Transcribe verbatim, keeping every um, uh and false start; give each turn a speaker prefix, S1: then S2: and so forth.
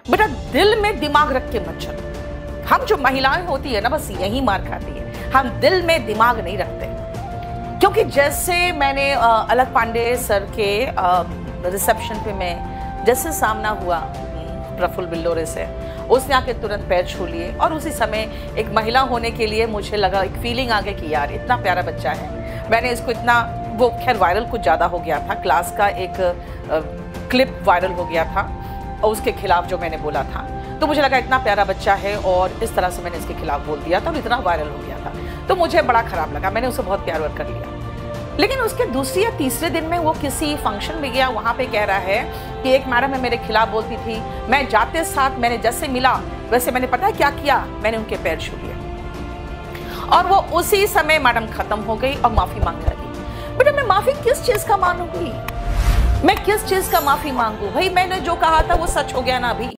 S1: बेटा दिल में दिमाग रख के मत चलो। हम जो महिलाएं होती है ना बस यही मार खाती है, हम दिल में दिमाग नहीं रखते। क्योंकि जैसे मैंने आ, अलग पांडे सर के रिसेप्शन पे मैं जैसे सामना हुआ प्रफुल्ल बिल्लोरे से, उसने आके तुरंत पैर छू लिए और उसी समय एक महिला होने के लिए मुझे लगा, एक फीलिंग आ गई कि यार इतना प्यारा बच्चा है। मैंने इसको इतना, वो खैर वायरल कुछ ज़्यादा हो गया था, क्लास का एक आ, क्लिप वायरल हो गया था और उसके खिलाफ जो मैंने बोला था, तो मुझे लगा इतना प्यारा बच्चा है और इस तरह से मैंने इसके खिलाफ बोल दिया था और इतना वायरल हो गया था, तो मुझे बड़ा ख़राब लगा। मैंने उसे बहुत प्यार कर लिया। लेकिन उसके दूसरे या तीसरे दिन में वो किसी फंक्शन में गया, वहाँ पे कह रहा है कि एक मैडम है मेरे खिलाफ बोलती थी, मैं जाते साथ मैंने जैसे मिला वैसे मैंने पता है क्या किया, मैंने उनके पैर छू लिए और वो उसी समय मैडम खत्म हो गई और माफ़ी मांगने लगी। बेटा मैं माफ़ी किस चीज़ का मांगूंगी, मैं किस चीज़ का माफ़ी मांगू? भाई मैंने जो कहा था वो सच हो गया ना अभी।